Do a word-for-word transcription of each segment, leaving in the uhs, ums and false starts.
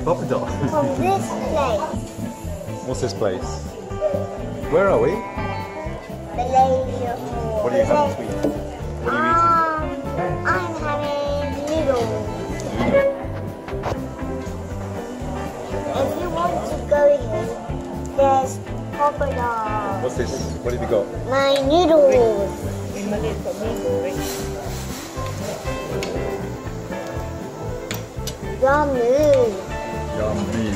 Papadol. From this place. What's this place? Where are we? Malaysia Hall. What are you having to eat? What are you Um, I'm having noodles. eating? If you want to go here, there's crocodile. What's this? What have you got? My noodles. Yummy. Yummy.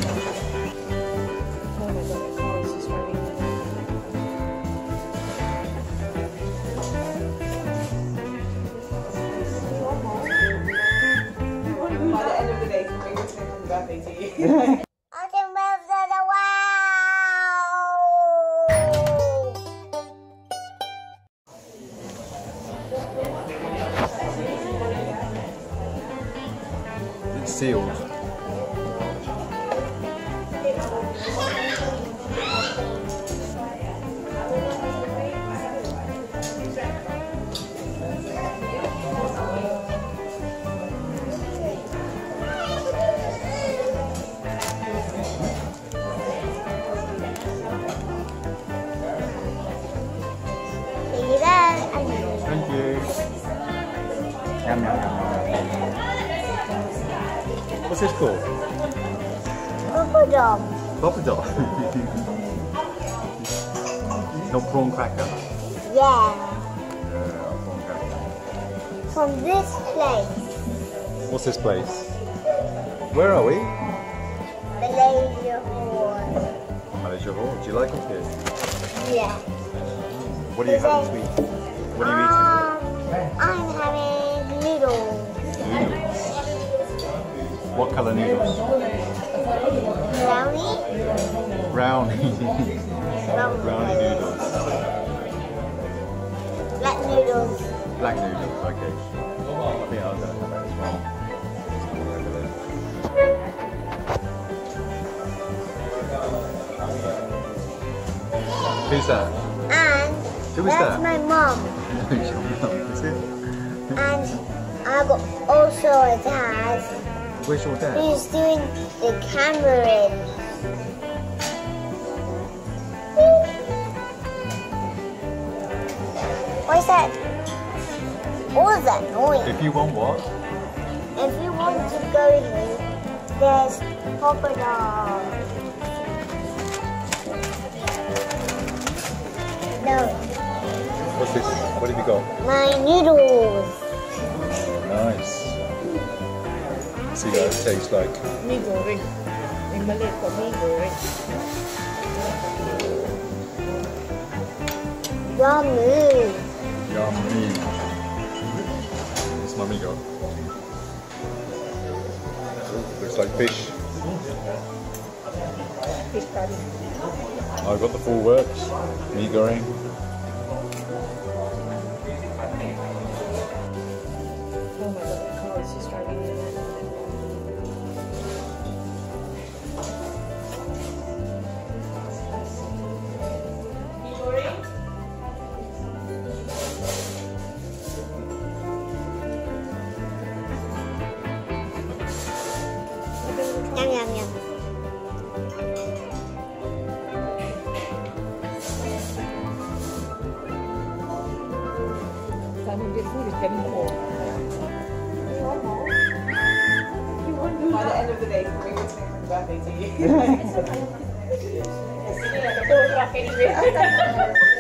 By the end of the day, something was going to birthday to you. I can move to the wow. It's sealed. Thank you. Yum, yum, yum, yum. What's this called? Crocodile. Papadol. Not prawn cracker? Yeah. Yeah, prawn cracker. From this place. What's this place? Where are we? Malaysia Hall. Malaysia Hall. Do you like it here? Yeah. What are you having to eat? What are you eating? Um, I'm having noodles. Noodles. What colour noodles? Brownie? Brownie. Brownie. Brownie noodles. Black noodles. Black noodles, okay. I think I'll go for that as well. Who's that? And Who is that's that? my mom. Is it? And I got also a dad Where's your dad? who's doing the camera in. What's that? What is that noise? If you want what? If you want to go here, there's crocodile. No, What's this? What have you got? my noodles. Nice. See what it tastes like. Mi goreng. In Malay, called mi goreng. Yummy. Yummy. What's mummy got? Looks like fish. Fish curry. I've got the full works. Mi goreng. Oh my god, the car is just driving in and out. Yum, yum, yum. Simon, this food is getting cold. By the end of the day, something was going to birthday to you. It's sitting at the door anyway.